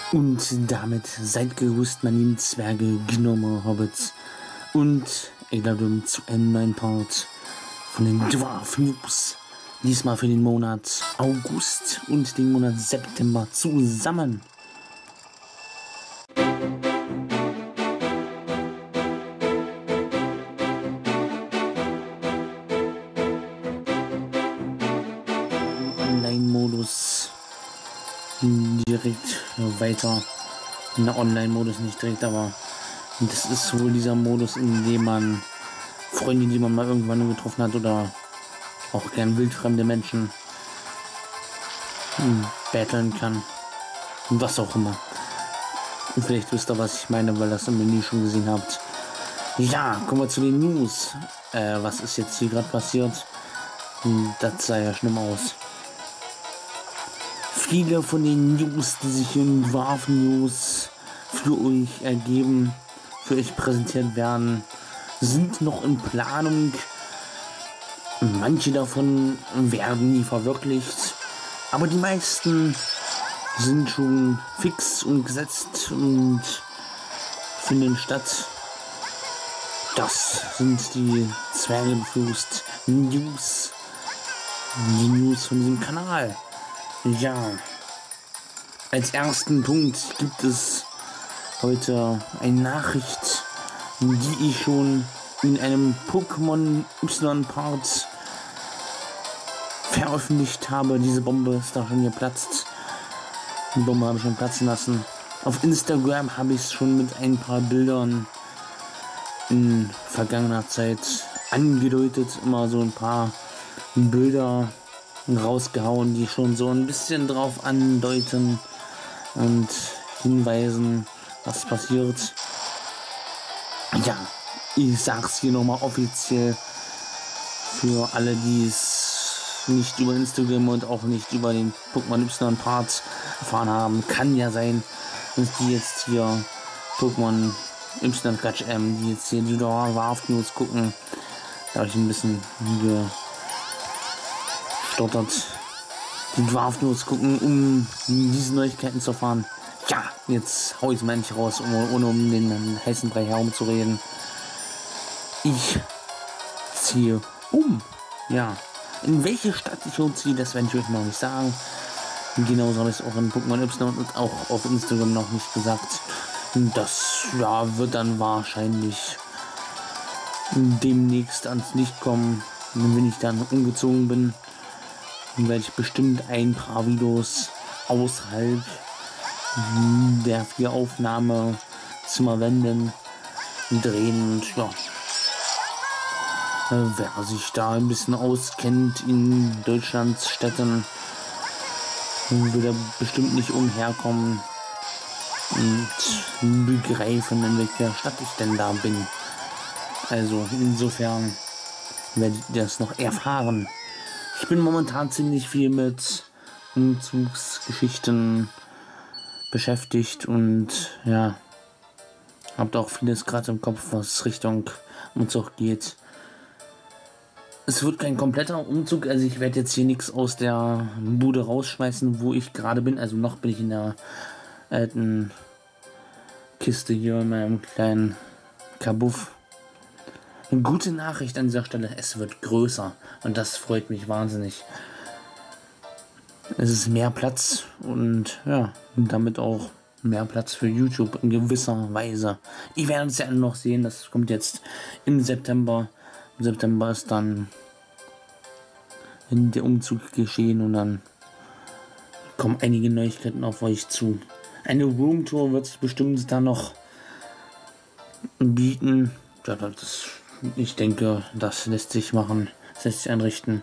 Und damit seid gegrüßt, meine lieben Zwerge, Gnome, Hobbits und Eladum zu einem neuen Part von den Dwarf News. Diesmal für den Monat August und den Monat September zusammen. Online-Modus direkt weiter. In der Online-Modus nicht direkt, aber das ist wohl dieser Modus, in dem man Freunde, die man mal irgendwann getroffen hat, oder auch gern wildfremde Menschen battlen kann. Und was auch immer. Und vielleicht wisst ihr, was ich meine, weil ihr das im Menü schon gesehen habt. Ja, kommen wir zu den News. Was ist jetzt hier gerade passiert? Das sah ja schlimm aus. Viele von den News, die sich in Dwarf News für euch ergeben, für euch präsentiert werden, sind noch in Planung. Manche davon werden nie verwirklicht, aber die meisten sind schon fix und gesetzt und finden statt. Das sind die Zwergenflust News, die News von diesem Kanal. Ja, als ersten Punkt gibt es heute eine Nachricht, die ich schon in einem Pokémon Y-Part veröffentlicht habe. Diese Bombe ist da schon geplatzt. Die Bombe habe ich schon platzen lassen. Auf Instagram habe ich es schon mit ein paar Bildern in vergangener Zeit angedeutet. Immer so ein paar Bilder rausgehauen, die schon so ein bisschen drauf andeuten und hinweisen, was passiert. Ja, ich sag's hier nochmal offiziell für alle, die es nicht über Instagram und auch nicht über den Pokémon Y-Part erfahren haben. Kann ja sein, dass die jetzt hier Pokémon Y-Quatsch, die jetzt hier die Dwarf News gucken. Da habe ich ein bisschen gestottert. Die Dwarf News gucken, um diese Neuigkeiten zu erfahren. Ja, jetzt hau ich es mal nicht raus, ohne um den heißen Brei herumzureden. Ich ziehe um. Ja. In welche Stadt ich umziehe, das werde ich euch noch nicht sagen. Genauso habe ich es auch in Pokémon Y und auch auf Instagram noch nicht gesagt. Das ja, wird dann wahrscheinlich demnächst ans Licht kommen. Und wenn ich dann umgezogen bin, dann werde ich bestimmt ein paar Videos außerhalb der 4 Aufnahmezimmer wenden, drehen und ja. Wer sich da ein bisschen auskennt in Deutschlands Städten, wird er bestimmt nicht umherkommen und begreifen, in welcher Stadt ich denn da bin. Also insofern werdet ihr das noch erfahren. Ich bin momentan ziemlich viel mit Umzugsgeschichten beschäftigt und ja, habt auch vieles gerade im Kopf, was Richtung Umzug geht. Es wird kein kompletter Umzug, also ich werde jetzt hier nichts aus der Bude rausschmeißen, wo ich gerade bin. Also noch bin ich in der alten Kiste hier in meinem kleinen Kabuff. Eine gute Nachricht an dieser Stelle, es wird größer und das freut mich wahnsinnig. Es ist mehr Platz und ja, und damit auch mehr Platz für YouTube in gewisser Weise. Ich werde es ja noch sehen, das kommt jetzt im September. Im September ist dann der Umzug geschehen und dann kommen einige Neuigkeiten auf euch zu. Eine Roomtour wird es bestimmt dann noch bieten. Ja, ich denke, das lässt sich machen, das lässt sich einrichten.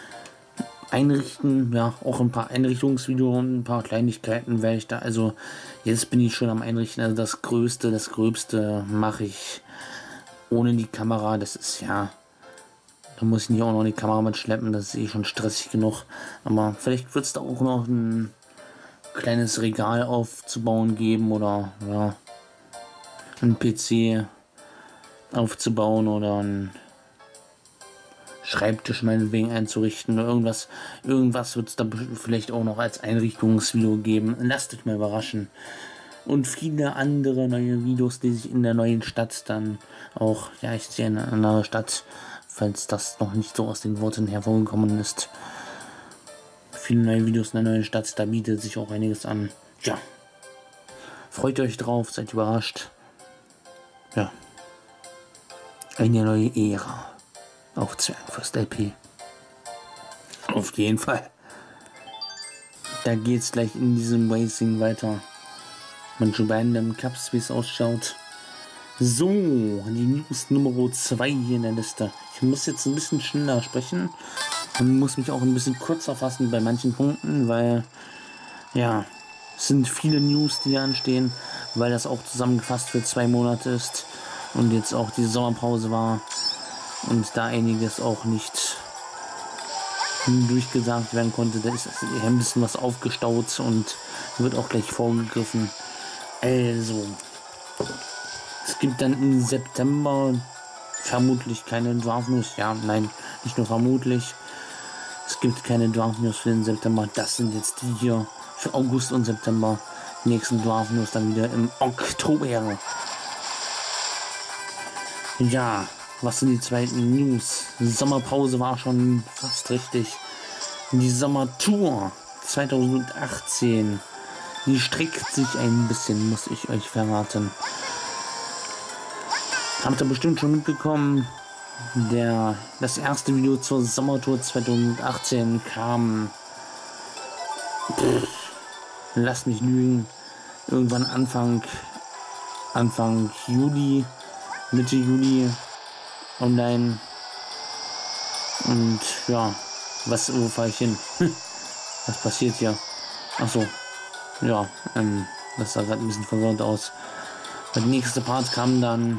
Ja, auch ein paar Einrichtungsvideos und ein paar Kleinigkeiten werde ich da, also jetzt bin ich schon am Einrichten, also das Gröbste mache ich ohne die Kamera, das ist ja, da muss ich nicht auch noch die Kamera mitschleppen, das ist eh schon stressig genug, aber vielleicht wird es da auch noch ein kleines Regal aufzubauen geben oder ja, ein PC aufzubauen oder ein Schreibtisch meinetwegen einzurichten oder irgendwas wird es da vielleicht auch noch als Einrichtungsvideo geben. Lasst euch mal überraschen. und viele andere neue Videos, die sich in der neuen Stadt dann auch, ja, ich sehe in einer neuen Stadt, falls das noch nicht so aus den Worten hervorgekommen ist. Viele neue Videos in der neuen Stadt, da bietet sich auch einiges an. Ja, freut euch drauf, seid überrascht. Ja, eine neue Ära auf Zwergenfürst LP. Auf jeden Fall. Da geht's gleich in diesem Racing weiter. Manche Random Cups, wie es ausschaut. So, die News Nummer 2 hier in der Liste. Ich muss jetzt ein bisschen schneller sprechen und muss mich auch ein bisschen kürzer fassen bei manchen Punkten, weil, ja, es sind viele News, die hier anstehen, weil das auch zusammengefasst für 2 Monate ist und jetzt auch die Sommerpause war und da einiges auch nicht durchgesagt werden konnte. Da ist ein bisschen was aufgestaut und wird auch gleich vorgegriffen. Also, es gibt dann im September vermutlich keine Draft News. Ja, nein, nicht nur vermutlich. Es gibt keine Draft News für den September. Das sind jetzt die hier für August und September. Die nächsten Draft News dann wieder im Oktober. Ja, was sind die zweiten News? Sommerpause war schon fast richtig. Die Sommertour 2018. Die streckt sich ein bisschen, muss ich euch verraten. Habt ihr bestimmt schon mitbekommen, das erste Video zur Sommertour 2018 kam, lasst mich lügen, irgendwann Anfang Juli, Mitte Juli online. Und ja, wo fahre ich hin? Was passiert hier? Achso, ja, das sah gerade ein bisschen verwirrend aus. Der nächste Part kam dann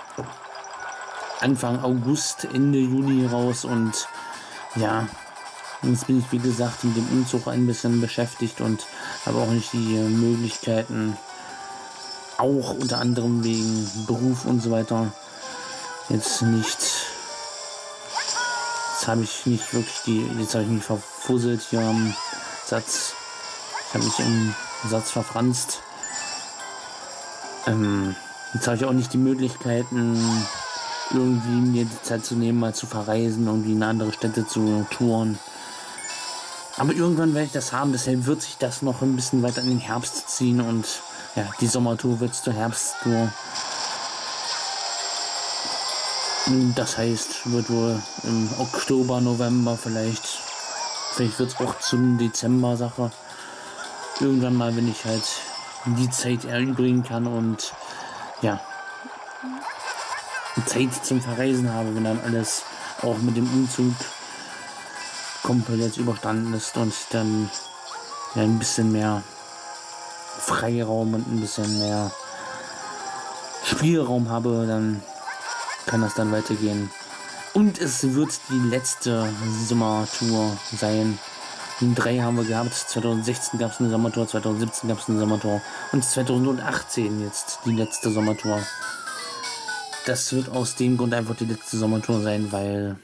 Anfang August, Ende Juli raus und ja, jetzt bin ich wie gesagt mit dem Umzug ein bisschen beschäftigt und habe auch nicht die Möglichkeiten, auch unter anderem wegen Beruf und so weiter, jetzt habe ich nicht wirklich jetzt habe ich mich verfusselt hier am Satz, ich habe mich im Satz verfranst. Jetzt habe ich auch nicht die Möglichkeiten, irgendwie mir die Zeit zu nehmen, mal zu verreisen, irgendwie in andere Städte zu touren. Aber irgendwann werde ich das haben, deshalb wird sich das noch ein bisschen weiter in den Herbst ziehen und ja, die Sommertour wird zur Herbsttour. Das heißt, wird wohl im Oktober, November vielleicht wird es auch zum Dezember-Sache. Irgendwann mal, wenn ich halt die Zeit erübrigen kann und ja, Zeit zum Verreisen habe, wenn dann alles auch mit dem Umzug komplett überstanden ist und dann ja, ein bisschen mehr Freiraum und ein bisschen mehr Spielraum habe, dann kann das dann weitergehen. Und es wird die letzte Sommertour sein. 3 haben wir gehabt. 2016 gab es eine Sommertour, 2017 gab es eine Sommertour und 2018 jetzt die letzte Sommertour. Das wird aus dem Grund einfach die letzte Sommertour sein, weil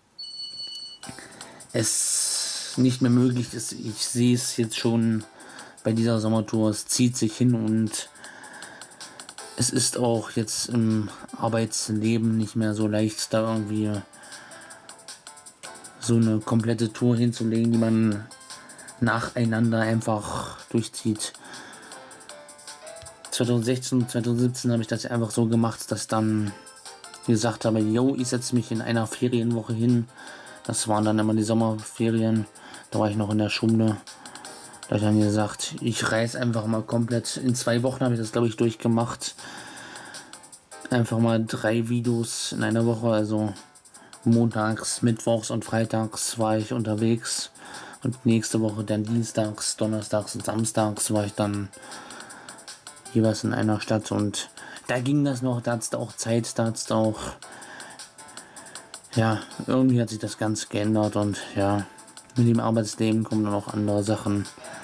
es nicht mehr möglich ist. Ich sehe es jetzt schon bei dieser Sommertour. Es zieht sich hin und es ist auch jetzt im Arbeitsleben nicht mehr so leicht, da irgendwie so eine komplette Tour hinzulegen, die man nacheinander einfach durchzieht. 2016, 2017 habe ich das einfach so gemacht, dass dann gesagt habe, yo, ich setze mich in einer Ferienwoche hin. Das waren dann immer die Sommerferien. Da war ich noch in der Schule. Da habe ich dann gesagt, ich reise einfach mal komplett. In 2 Wochen habe ich das, glaube ich, durchgemacht. Einfach mal 3 Videos in einer Woche. Also montags, mittwochs und freitags war ich unterwegs. Und nächste Woche dann dienstags, donnerstags und samstags war ich dann jeweils in einer Stadt. Und da ging das noch, da hat es auch Zeit, da hat es auch, ja, irgendwie hat sich das Ganze geändert und ja, mit dem Arbeitsleben kommen dann auch andere Sachen.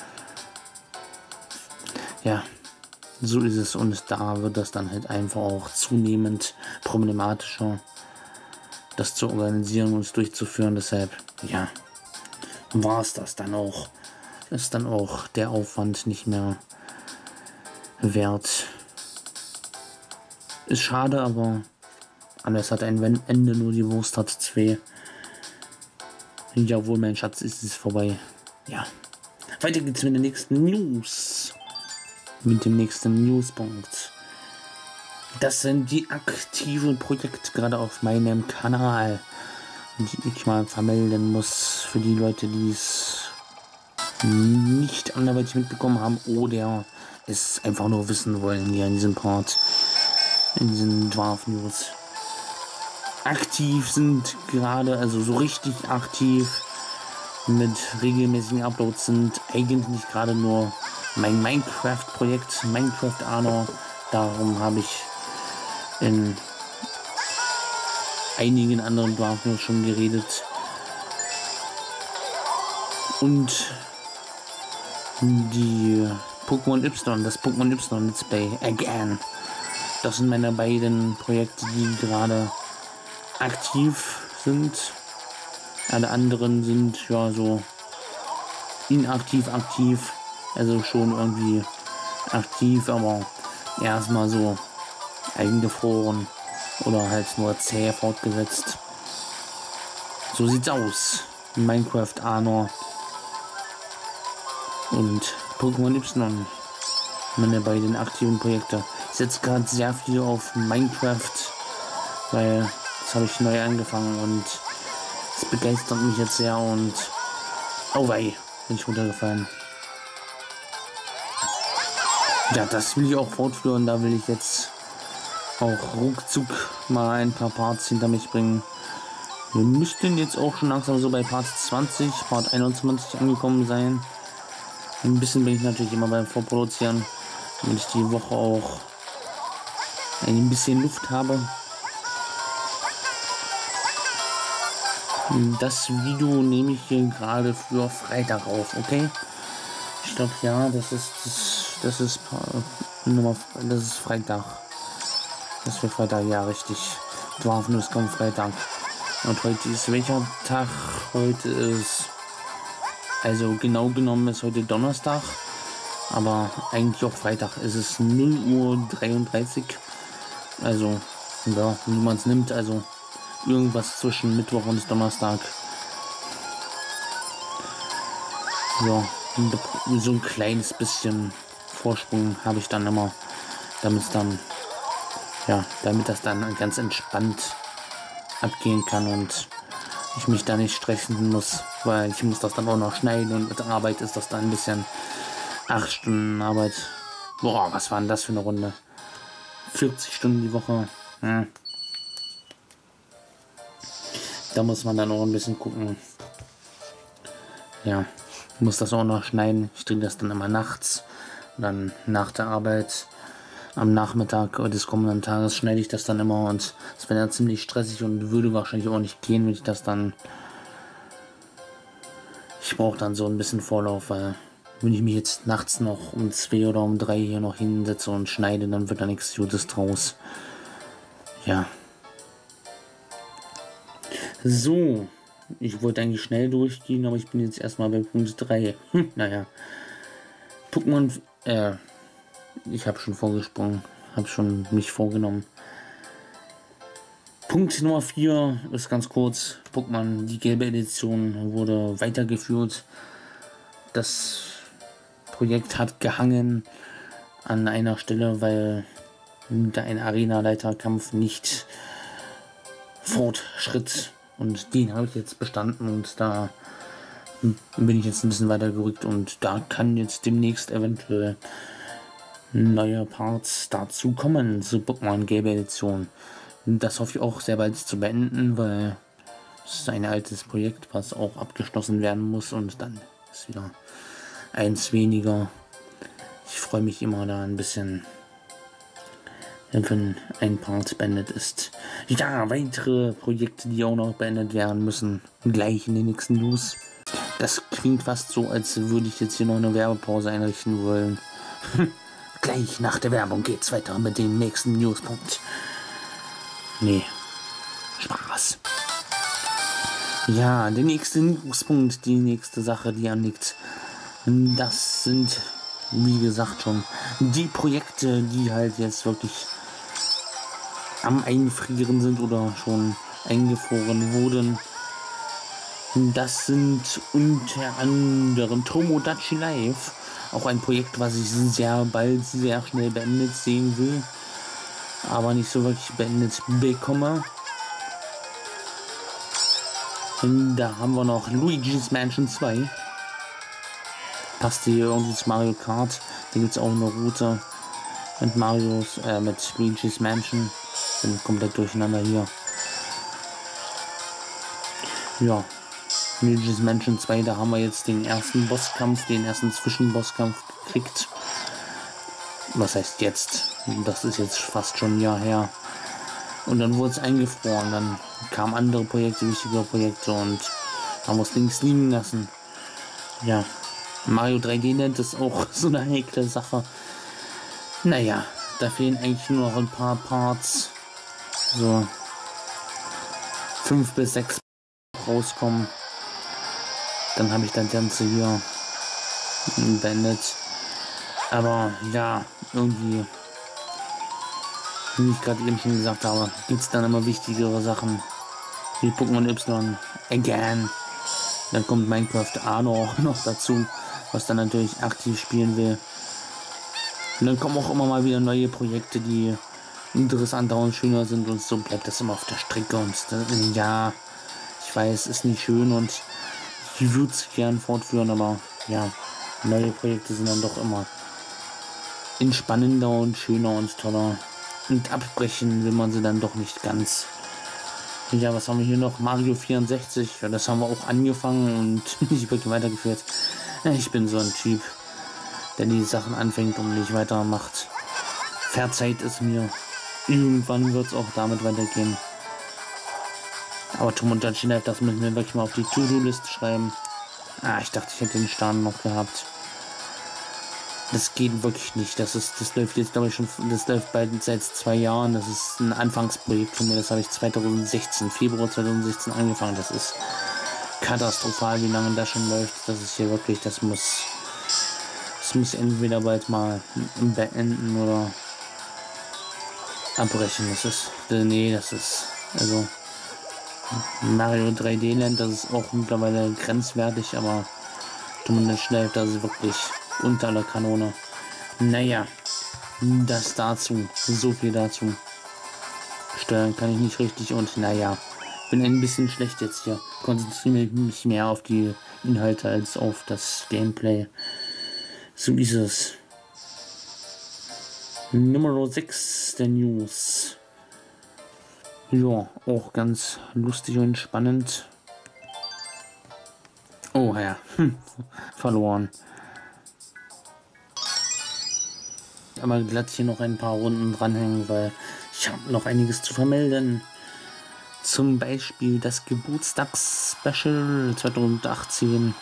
Ja, so ist es und da wird das dann halt einfach auch zunehmend problematischer, das zu organisieren und durchzuführen. Deshalb, ja, war es das dann auch. Ist dann auch der Aufwand nicht mehr wert. Ist schade, aber alles hat ein Ende, nur die Wurst hat zwei. Jawohl, mein Schatz, ist es vorbei. Ja. Weiter geht's mit der nächsten News. Mit dem nächsten Newspunkt. Das sind die aktiven Projekte gerade auf meinem Kanal, die ich mal vermelden muss für die Leute, die es nicht anderweitig mitbekommen haben oder es einfach nur wissen wollen hier in diesem Part, in diesen Dwarf News. Aktiv sind gerade, also so richtig aktiv mit regelmäßigen Uploads sind eigentlich gerade nur mein Minecraft-Projekt, Minecraft Arno. Darum habe ich in einigen anderen Dwarf News schon geredet. Und die Pokémon Y, das Pokémon Y Let's Play Again. Das sind meine beiden Projekte, die gerade aktiv sind. Alle anderen sind ja so inaktiv, aktiv. Also schon irgendwie aktiv, aber erstmal so eingefroren oder halt nur zäh fortgesetzt. So sieht's aus. Minecraft Arno und Pokémon Y, meine beiden aktiven Projekte. Ich setze gerade sehr viel auf Minecraft, weil das habe ich neu angefangen und es begeistert mich jetzt sehr und oh wei, bin ich runtergefallen. Ja, das will ich auch fortführen, da will ich jetzt auch ruckzuck mal ein paar Parts hinter mich bringen. Wir müssten jetzt auch schon langsam so bei Part 20, Part 21 angekommen sein. Ein bisschen bin ich natürlich immer beim Vorproduzieren, damit ich die Woche auch ein bisschen Luft habe. Das Video nehme ich hier gerade für Freitag auf, okay? Ich glaube, ja, das ist Freitag. Das ist für Freitag, ja, richtig. Dwarf News kommt Freitag. Und heute ist welcher Tag? Heute ist, also genau genommen ist heute Donnerstag, aber eigentlich auch Freitag. Es ist 0:33 Uhr. Also, ja, wie man es nimmt, also irgendwas zwischen Mittwoch und Donnerstag. So, so ein kleines bisschen Vorsprung habe ich dann immer, damit das dann ganz entspannt abgehen kann und ich mich da nicht stressen muss, weil ich muss das dann auch noch schneiden und mit der Arbeit ist das dann ein bisschen 8 Stunden Arbeit. Boah, was war denn das für eine Runde? 40 Stunden die Woche. Hm. Da muss man dann auch ein bisschen gucken. Ja, muss das auch noch schneiden. Ich drehe das dann immer nachts. Dann nach der Arbeit am Nachmittag oder des kommenden Tages schneide ich das dann immer und es wäre dann ziemlich stressig und würde wahrscheinlich auch nicht gehen, wenn ich das dann. Ich brauche dann so ein bisschen Vorlauf, weil wenn ich mich jetzt nachts noch um 2 oder um 3 hier noch hinsetze und schneide, dann wird da nichts Gutes draus. Ja. So, ich wollte eigentlich schnell durchgehen, aber ich bin jetzt erstmal bei Punkt 3. Naja. Pokémon, ich habe schon vorgesprungen, habe schon mich vorgenommen. Punkt Nummer 4 ist ganz kurz. Pokémon, die gelbe Edition wurde weitergeführt. Das Projekt hat gehangen an einer Stelle, weil ein Arena-Leiterkampf nicht fortschritt. Und den habe ich jetzt bestanden und da bin ich jetzt ein bisschen weiter gerückt und da kann jetzt demnächst eventuell neue Parts dazu kommen zu Pokémon Gelbe Edition. Das hoffe ich auch sehr bald zu beenden, weil es ist ein altes Projekt, was auch abgeschlossen werden muss und dann ist wieder eins weniger. Ich freue mich immer da ein bisschen, wenn ein Part beendet ist. Ja, weitere Projekte, die auch noch beendet werden müssen, gleich in den nächsten News. Das klingt fast so, als würde ich jetzt hier noch eine Werbepause einrichten wollen. Gleich nach der Werbung geht's weiter mit dem nächsten Newspunkt. Nee, Spaß. Ja, der nächste Newspunkt, die nächste Sache, die anliegt, das sind wie gesagt schon, die Projekte, die halt jetzt wirklich am Einfrieren sind oder schon eingefroren wurden, das sind unter anderem Tomodachi Life, auch ein Projekt, was ich sehr bald, sehr schnell beendet sehen will, aber nicht so wirklich beendet bekomme. Und da haben wir noch Luigi's Mansion 2. Passt hier irgendwie zu Mario Kart. Da gibt es auch eine Route mit mit Luigi's Mansion. Bin komplett durcheinander hier. Ja, Luigi's Mansion 2, da haben wir jetzt den ersten Bosskampf, den ersten Zwischenbosskampf gekriegt. Was heißt jetzt? Das ist jetzt fast schon ein Jahr her. Und dann wurde es eingefroren. Dann kamen andere Projekte, wichtige Projekte und haben wir es links liegen lassen. Ja, Mario 3D Land ist auch so eine heikle Sache. Naja, da fehlen eigentlich nur noch ein paar Parts. So 5 bis 6 rauskommen. Dann habe ich das Ganze hier beendet. Aber ja, irgendwie, wie ich gerade eben schon gesagt habe, gibt es dann immer wichtigere Sachen. Wie Pokémon Y, again. Dann kommt Minecraft Arno noch dazu, was dann natürlich aktiv spielen will. Und dann kommen auch immer mal wieder neue Projekte, die interessanter und schöner sind, und so bleibt das immer auf der Strecke. Und ja, ich weiß, ist nicht schön und ich würde es gern fortführen, aber ja, neue Projekte sind dann doch immer entspannender und schöner und toller. Und abbrechen will man sie dann doch nicht ganz. Ja, was haben wir hier noch? Mario 64. Ja, das haben wir auch angefangen und nicht wirklich weitergeführt. Ich bin so ein Typ, der die Sachen anfängt und nicht weitermacht. Verzeiht es mir. Irgendwann wird es auch damit weitergehen. Aber Tomodachi Life, das müssen wir wirklich mal auf die To-Do-Liste schreiben. Ich dachte, ich hätte den Stern noch gehabt. Das geht wirklich nicht. Das läuft jetzt, glaube ich, schon. Das läuft bald seit 2 Jahren. Das ist ein Anfangsprojekt von mir. Das habe ich Februar 2016 angefangen. Das ist katastrophal, wie lange das schon läuft. Das ist hier wirklich, das muss entweder bald mal beenden oder abbrechen. Also Mario 3D Land, das ist auch mittlerweile grenzwertig, aber Tomodachi Life, das ist wirklich unter aller Kanone. Naja, das dazu. So viel dazu. Steuern kann ich nicht richtig und naja, bin ein bisschen schlecht jetzt hier. Konzentriere mich mehr auf die Inhalte als auf das Gameplay. So ist es. Nummer 6 der News. Ja, auch ganz lustig und spannend. Oh ja, verloren. Aber glatt hier noch ein paar Runden dranhängen, weil ich habe noch einiges zu vermelden. Zum Beispiel das Geburtstags-Special 2018.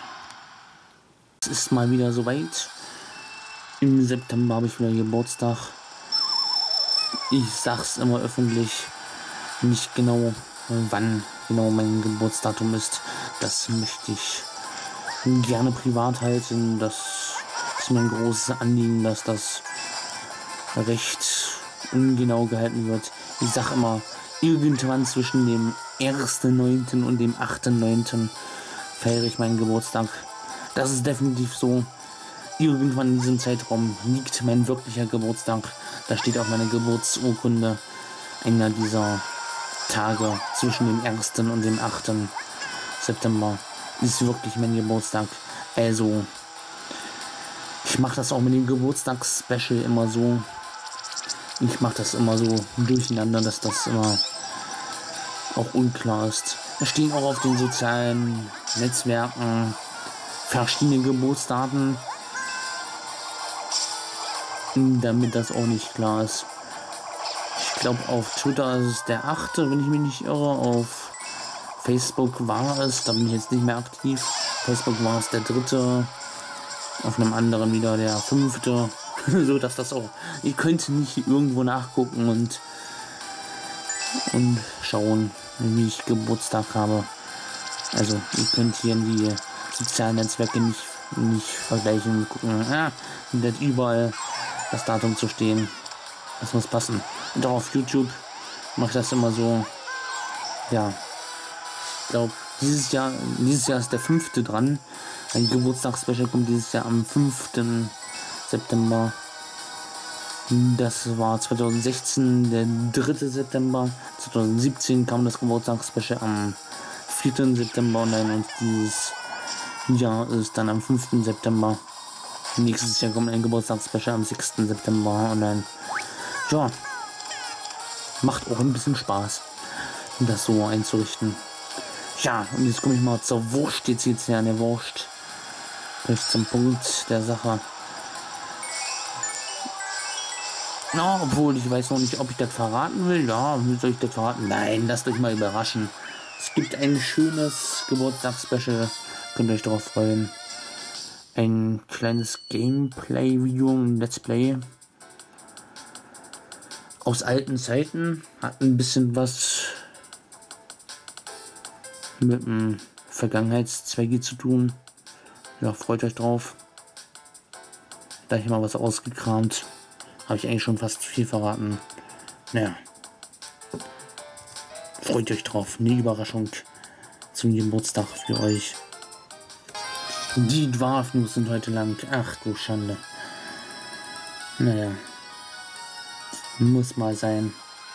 Es ist mal wieder soweit. Im September habe ich wieder Geburtstag. Ich sag's immer öffentlich, nicht genau, wann genau mein Geburtsdatum ist. Das möchte ich gerne privat halten. Das ist mir ein großes Anliegen, dass das recht ungenau gehalten wird. Ich sag immer, irgendwann zwischen dem 1.9. und dem 8.9. feiere ich meinen Geburtstag. Das ist definitiv so. Irgendwann in diesem Zeitraum liegt mein wirklicher Geburtstag. Da steht auch meine Geburtsurkunde. Einer dieser Tage zwischen dem 1. und dem 8. September ist wirklich mein Geburtstag. Also, ich mache das auch mit dem Geburtstags-Special immer so. Ich mache das immer so durcheinander, dass das immer auch unklar ist. Da stehen auch auf den sozialen Netzwerken verschiedene Geburtsdaten, damit das auch nicht klar ist. Ich glaube, auf Twitter ist es der 8., wenn ich mich nicht irre. Auf Facebook war es, da bin ich jetzt nicht mehr aktiv. Facebook war es der 3., auf einem anderen wieder der 5. So dass das auch, ihr könnt nicht irgendwo nachgucken und schauen, wie ich Geburtstag habe. Also ihr könnt hier in die sozialen Netzwerke nicht vergleichen und gucken, da hat überall das Datum zu stehen. Das muss passen. Und auch auf YouTube mache ich das immer so. Ja, ich glaube, dieses Jahr ist der 5. dran. Ein Geburtstagsspecial kommt dieses Jahr am 5. September. Das war 2016, der 3. September. 2017 kam das Geburtstagsspecial am 4. September online und dieses Jahr ist dann am 5. September. Nächstes Jahr kommt ein Geburtstagsspecial am 6. September online. Ja, macht auch ein bisschen Spaß, das so einzurichten. Ja, und jetzt komme ich mal zur Wurst. Jetzt geht's ja an der Wurst. Gleich zum Punkt der Sache. Na, obwohl ich weiß noch nicht, ob ich das verraten will. Ja, soll ich das verraten? Nein, lasst euch mal überraschen. Es gibt ein schönes Geburtstagsspecial. Könnt ihr euch darauf freuen. Ein kleines Gameplay-Video, ein Let's Play. Aus alten Zeiten. Hat ein bisschen was mit dem Vergangenheits-2G zu tun. Ja, freut euch drauf. Da ich mal was ausgekramt. Habe ich eigentlich schon fast zu viel verraten. Naja. Freut euch drauf. Eine Überraschung zum Geburtstag für euch. Die Dwarf News sind heute lang. Ach du Schande. Naja. Muss mal sein.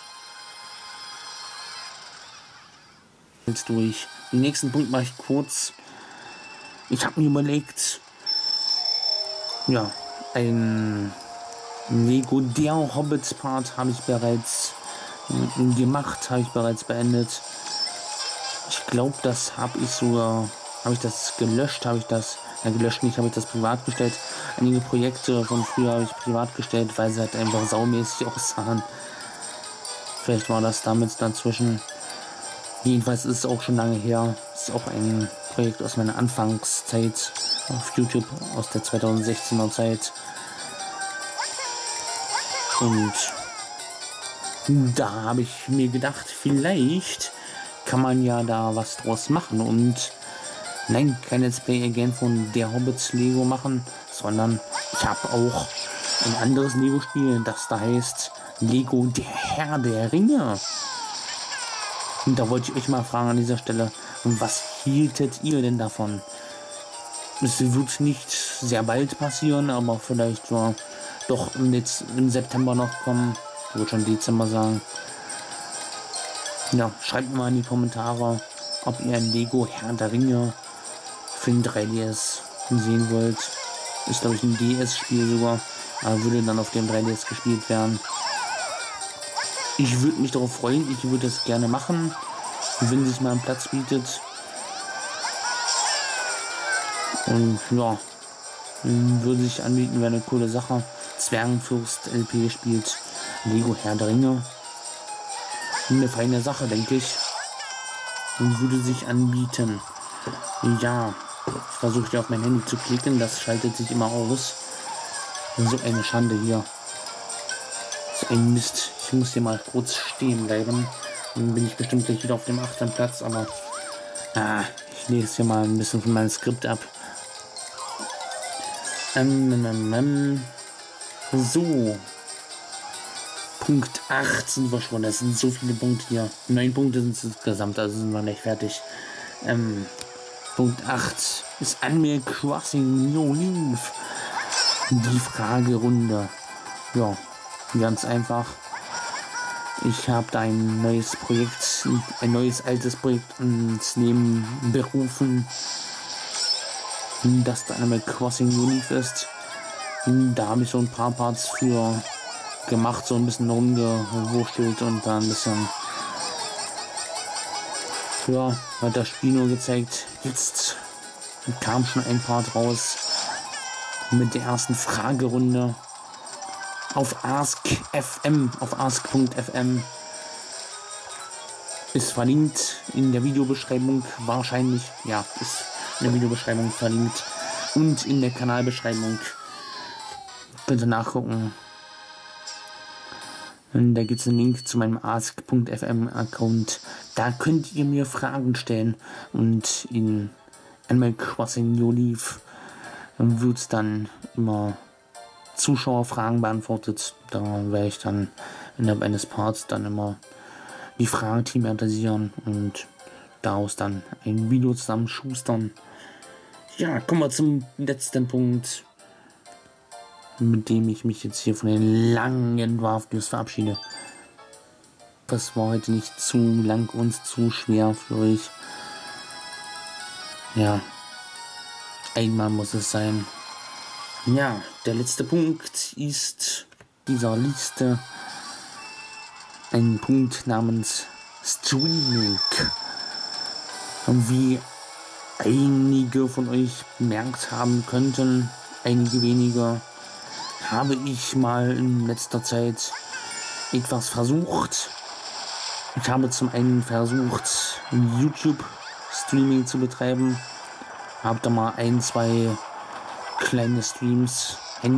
Jetzt durch. Den nächsten Punkt mache ich kurz. Ich habe mir überlegt, ja, ein Lego der Hobbits Part habe ich bereits gemacht, habe ich bereits beendet. Ich glaube, das habe ich sogar, habe ich das gelöscht, gelöscht nicht, habe ich das privat gestellt. Einige Projekte von früher habe ich privat gestellt, weil sie halt einfach saumäßig aussahen. Vielleicht war das damit dazwischen. Jedenfalls ist es auch schon lange her. Es ist auch ein Projekt aus meiner Anfangszeit auf YouTube, aus der 2016er Zeit. Und da habe ich mir gedacht, vielleicht kann man ja da was draus machen und nein, kein Let's Play Again von der Hobbits Lego machen, sondern ich habe auch ein anderes Lego-Spiel, das da heißt Lego der Herr der Ringe. Und da wollte ich euch mal fragen an dieser Stelle, was hieltet ihr denn davon? Es wird nicht sehr bald passieren, aber vielleicht so doch im September noch kommen. Ich würde schon Dezember sagen. Ja, schreibt mir mal in die Kommentare, ob ihr ein Lego Herr der Ringe für den 3DS sehen wollt. Ist glaube ich ein DS-Spiel sogar, aber würde dann auf dem 3DS gespielt werden. Ich würde mich darauf freuen, ich würde es gerne machen, wenn sich mal ein Platz bietet. Und ja, würde sich anbieten, wäre eine coole Sache. Zwergenfürst LP spielt Lego Herr der Ringe. Eine feine Sache, denke ich. Und würde sich anbieten. Ja, ich versuche hier auf mein Handy zu klicken, das schaltet sich immer aus. So eine Schande hier. So ein Mist. Ich muss hier mal kurz stehen bleiben. Dann bin ich bestimmt gleich wieder auf dem 8. Platz, aber ich lese hier mal ein bisschen von meinem Skript ab. So. Punkt 8 sind wir schon. Das sind so viele Punkte hier. 9 Punkte sind es insgesamt, also sind wir nicht fertig. Punkt 8 ist Animal Crossing New Leaf. Die Fragerunde. Ja, ganz einfach. Ich habe da ein neues Projekt, ein neues altes Projekt ins Leben berufen, das da Animal Crossing New Leaf ist. Da habe ich so ein paar Parts für gemacht, so ein bisschen rumgewurschtelt und da ein bisschen, ja, hat das Spiel nur gezeigt. Jetzt kam schon ein Part raus mit der ersten Fragerunde auf Ask.fm, auf ask.fm ist verlinkt in der Videobeschreibung, wahrscheinlich, ja, ist in der Videobeschreibung verlinkt und in der Kanalbeschreibung. Könnt ihr nachgucken. Und da gibt es einen Link zu meinem ask.fm Account. Da könnt ihr mir Fragen stellen und in Animal Crossing New Leaf wird es dann immer Zuschauerfragen beantwortet. Da werde ich dann innerhalb eines Parts dann immer die Fragen thematisieren und daraus dann ein Video zusammenschustern. Ja, kommen wir zum letzten Punkt, mit dem ich mich jetzt hier von den langen Draft News verabschiede. Das war heute nicht zu lang und zu schwer für euch. Ja, einmal muss es sein. Ja, der letzte Punkt ist dieser Liste ein Punkt namens Streaming. Und wie einige von euch bemerkt haben könnten, einige wenige, habe ich mal in letzter Zeit etwas versucht. Ich habe zum einen versucht, YouTube-Streaming zu betreiben. Habe da mal 1, 2 kleine Streams,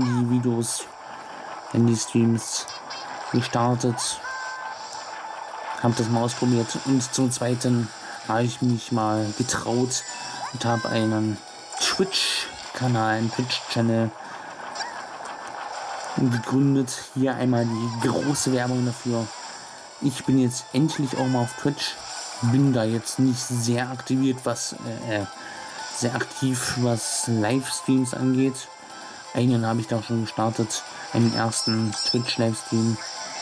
Handy-Streams gestartet. Habe das mal ausprobiert. Und zum zweiten habe ich mich mal getraut und habe einen Twitch-Kanal, einen Twitch-Channel gegründet. Hier einmal die große Werbung dafür. Ich bin jetzt endlich auch mal auf Twitch. Bin da jetzt nicht sehr aktiviert, was Livestreams angeht. Einen habe ich da schon gestartet. Einen ersten Twitch-Livestream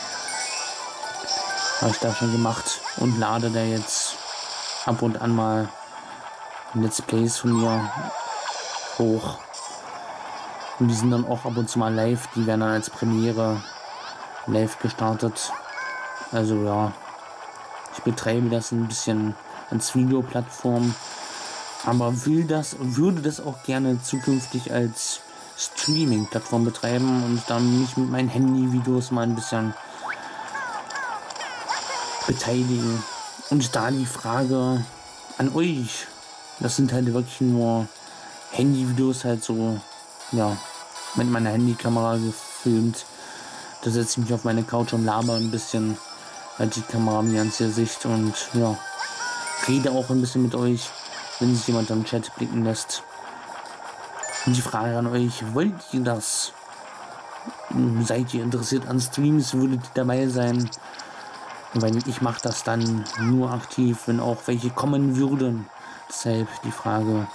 habe ich da schon gemacht und lade da jetzt ab und an mal Let's Plays von mir hoch. Und die sind dann auch ab und zu mal live. Die werden dann als Premiere live gestartet. Also ja, ich betreibe das ein bisschen als Videoplattform, aber würde das auch gerne zukünftig als Streaming-Plattform betreiben und dann mich mit meinen Handy-Videos mal ein bisschen beteiligen. Und da die Frage an euch, das sind halt wirklich nur Handy-Videos, halt so, ja, mit meiner Handykamera gefilmt. Da setze ich mich auf meine Couch und laber ein bisschen, halt die Kamera mir ans Gesicht und ja, rede auch ein bisschen mit euch, wenn sich jemand am Chat blicken lässt. Und die Frage an euch, wollt ihr das? Seid ihr interessiert an Streams? Würdet ihr dabei sein? Weil ich mache das dann nur aktiv, wenn auch welche kommen würden. Deshalb die Frage,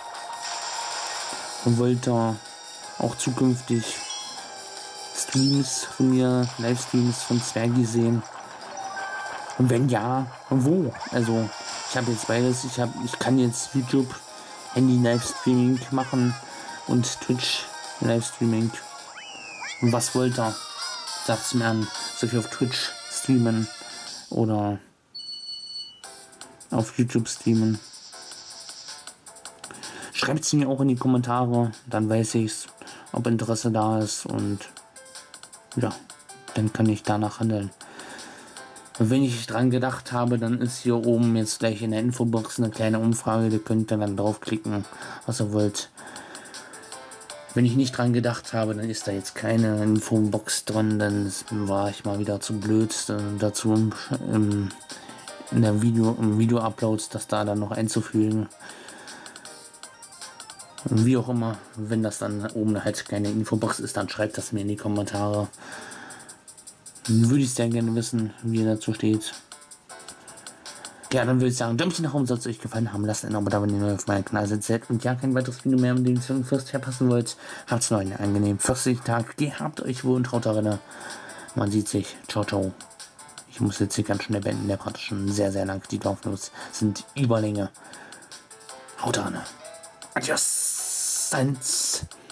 wollt ihr auch zukünftig Streams von mir, Livestreams von Zwergi sehen? Und wenn ja, wo? Also ich habe jetzt beides. Ich kann jetzt YouTube Handy Livestreaming machen und Twitch Livestreaming. Und was wollt ihr? Sagt's mir an. Soll ich auf Twitch streamen oder auf YouTube streamen? Schreibt es mir auch in die Kommentare, dann weiß ich's, ob Interesse da ist und ja, dann kann ich danach handeln. Und wenn ich dran gedacht habe, dann ist hier oben jetzt gleich in der Infobox eine kleine Umfrage, da könnt ihr dann draufklicken, was ihr wollt. Wenn ich nicht dran gedacht habe, dann ist da jetzt keine Infobox drin, dann war ich mal wieder zu blöd dazu im Video-Upload, das da dann noch einzufügen. Wie auch immer, wenn das dann oben halt keine Infobox ist, dann schreibt das mir in die Kommentare. Würde ich sehr gerne wissen, wie ihr dazu steht. Ja, dann würde ich sagen, Däumchen nach oben, soll es euch gefallen haben. Lasst ein Abo da, wenn ihr neu auf meinem Kanal seid und ja, kein weiteres Video mehr, mit dem ihr Fürst verpassen wollt. Habt's noch einen angenehmen fürstlichen Tag. Gehabt euch wohl und traut darin. Man sieht sich. Ciao, ciao. Ich muss jetzt hier ganz schnell beenden. Der Part ist schon sehr, sehr lang. Die Dorfnuss sind Überlänge. Haut rein. Adios. Sans.